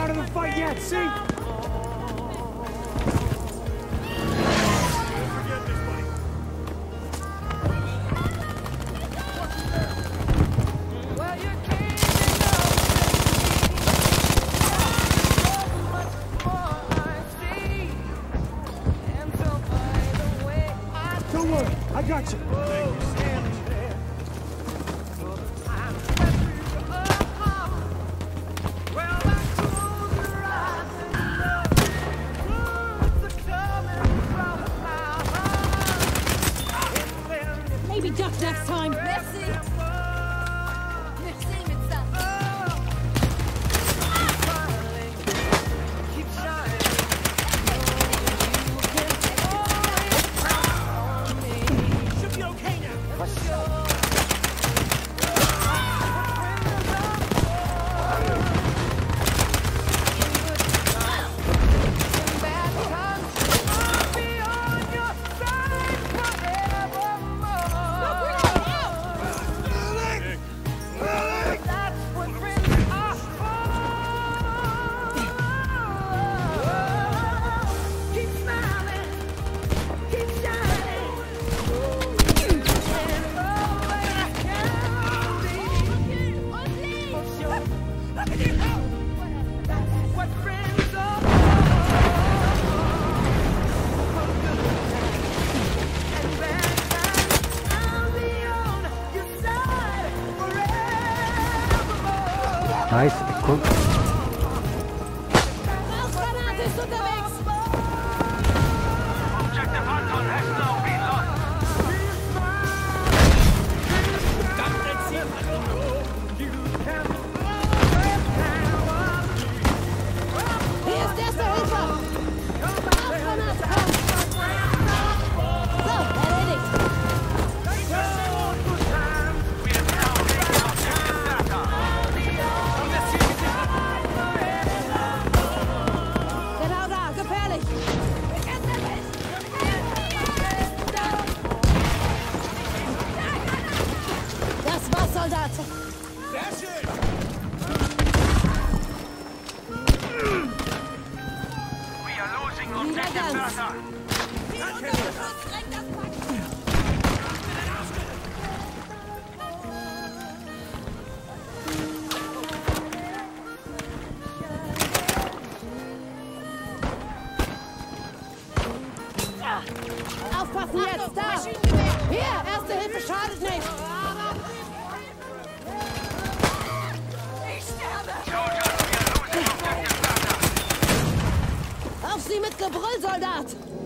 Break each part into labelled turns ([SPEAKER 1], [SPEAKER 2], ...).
[SPEAKER 1] start of the fight yet, see? Don't worry, I got you.
[SPEAKER 2] Maybe duck next time. Merci. Merci, médecin.
[SPEAKER 1] Should be okay now.
[SPEAKER 3] Nice, cool.
[SPEAKER 2] Rauchgranate ist unterwegs.
[SPEAKER 4] Objective Anton has now been lost.
[SPEAKER 2] Hier ist erste Hilfe. Rauchgranate, komm. So, erledigt.
[SPEAKER 4] We have now taken objective Bertha.
[SPEAKER 2] Genau da, gefährlich. Das war's, Soldat.
[SPEAKER 4] We are losing objective
[SPEAKER 2] Niedergangs.
[SPEAKER 4] Bertha.
[SPEAKER 2] Aufpassen jetzt, da! Hier, erste Hilfe schadet nicht! Ich sterbe!
[SPEAKER 4] Soldiers, we are losing objective Bertha.
[SPEAKER 2] Auf sie mit Gebrüll, Soldat!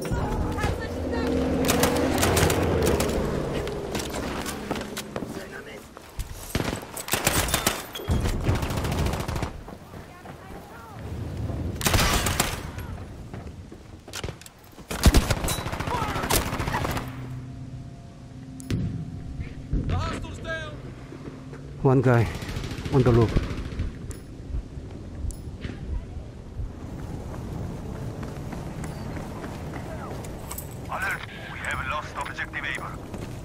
[SPEAKER 3] One guy on the loop.
[SPEAKER 4] Alert, we have lost objective Able.